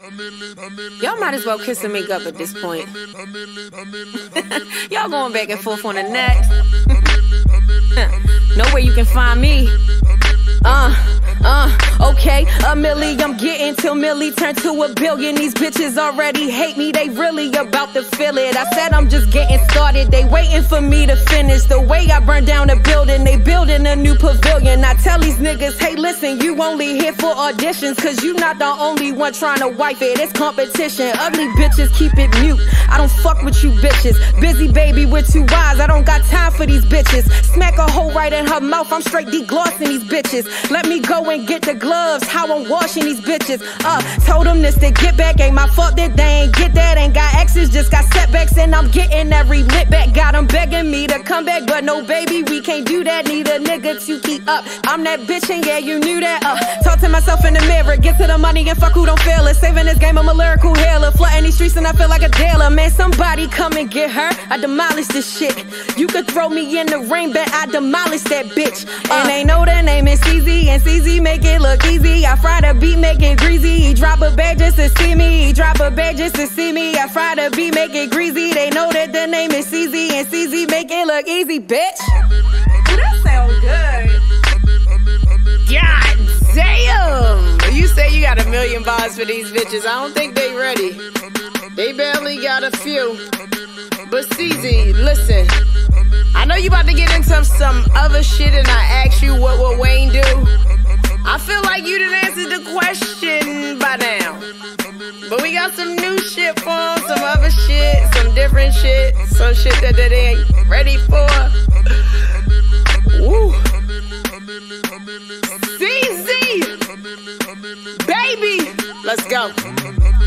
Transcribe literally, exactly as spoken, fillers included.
Y'all might as well kiss and make up at this point. Y'all going back and forth on the net. Know where you can find me. Uh, uh, okay, a milli I'm getting till milli turn to a billion. These bitches already hate me, they really about to feel it. I said I'm just getting started, they waiting for me to finish. The way I burn down a building, they building a new pavilion. I tell these niggas, hey listen, you only here for auditions, cause you not the only one trying to wipe it, it's competition. Ugly bitches keep it mute, I don't fuck with you bitches. Busy baby with two eyes, I don't got time for these bitches. Smack a hole right in her mouth, I'm straight deglossing these bitches. Let me go and get the gloves, how I'm washing these bitches. Uh, told them this, they get back, ain't my fault that they ain't get that. Ain't got exes, just got setbacks, and I'm getting every lit back. Got them begging me to come back, but no baby, we can't do that. Need a nigga to keep up, I'm that bitch and yeah, you knew that. Uh, talk to myself in the mirror, get to the money and fuck who don't feel it. Saving this game, I'm a lyrical healer. Flooding these streets and I feel like a dealer. Man, somebody come and get her, I demolish this shit. You could throw me in the ring, bet I demolish that bitch. Uh, and they know the name is C Z, and C Z make it look easy. I fry the beat, make it greasy. He drop a bag just to see me. He drop a bag just to see me. I fry the beat, make it greasy. They know that the name is C Z, and C Z make it look easy, bitch. Ooh, that sound good. God damn! You say you got a million bars for these bitches. I don't think they ready. They barely got a few. But C Z, listen. I know you about to get into some other shit, and I asked you what would Wayne do. I feel like you done answered the question by now. But we got some new shit for them, some other shit, some different shit, some shit that they ain't ready for. Woo. C Z, baby, let's go.